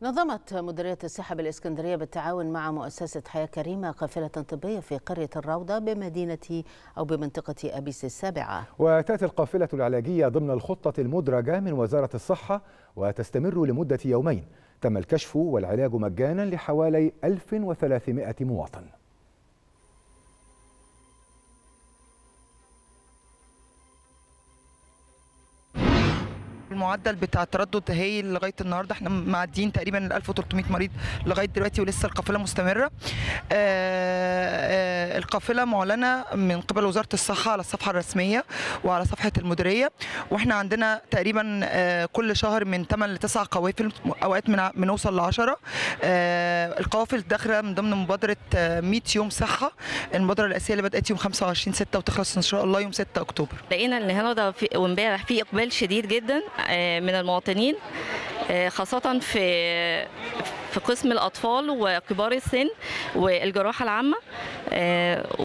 نظمت مديرية الصحة بالإسكندرية بالتعاون مع مؤسسة حياة كريمة قافلة طبية في قرية الروضة بمنطقة أبيس السابعة. وتأتي القافلة العلاجية ضمن الخطة المدرجة من وزارة الصحة وتستمر لمدة يومين. تم الكشف والعلاج مجانا لحوالي 1300 مواطن. المعدل بتاع التردد هايل لغايه النهارده، احنا معديين تقريبا ال 1300 مريض لغايه دلوقتي ولسه القافله مستمره. القافله معلنه من قبل وزاره الصحه على الصفحه الرسميه وعلى صفحه المديريه، واحنا عندنا تقريبا كل شهر من 8 ل 9 قوافل، اوقات بنوصل ل 10. القوافل داخله من ضمن مبادره 100 يوم صحه، المبادره الاساسيه اللي بدات يوم 25/6 وتخلص ان شاء الله يوم 6 اكتوبر. لقينا ان النهارده وامبارح في اقبال شديد جدا من المواطنين، خاصة في قسم الأطفال وكبار السن والجراحة العامة.